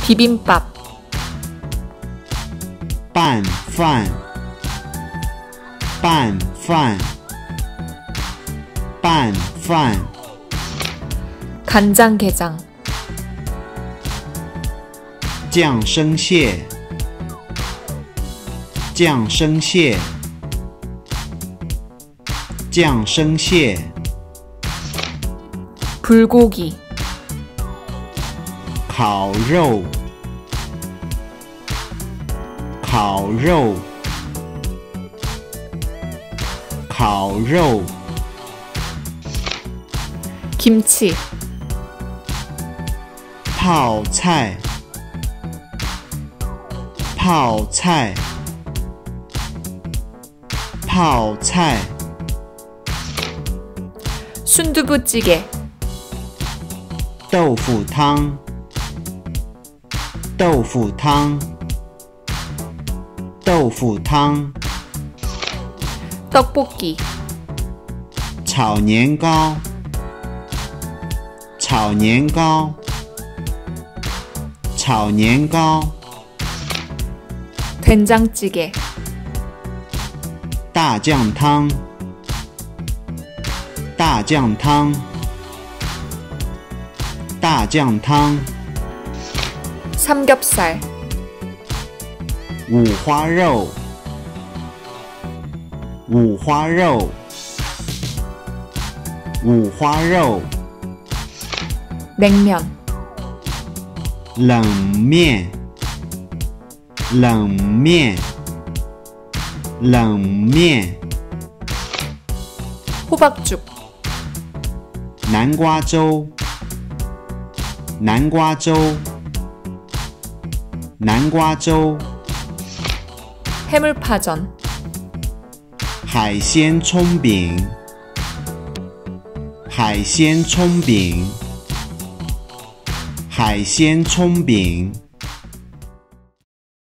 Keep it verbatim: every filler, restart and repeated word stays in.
비빔밥 拌饭拌饭拌饭 간장게장 酱生蟹酱生蟹酱生蟹 불고기 烤肉烤肉烤肉 김치 泡菜泡菜泡菜 순두부찌개 豆腐汤豆腐汤豆腐汤 떡볶이 炒年糕炒年糕炒年糕 된장찌개 大酱汤大酱汤大酱汤 삼겹살 五花肉五花肉五花肉 냉면 冷面冷面冷面 호박죽 南瓜粥南瓜粥南瓜粥 해물파전 海鲜葱饼海鲜葱饼海鲜葱饼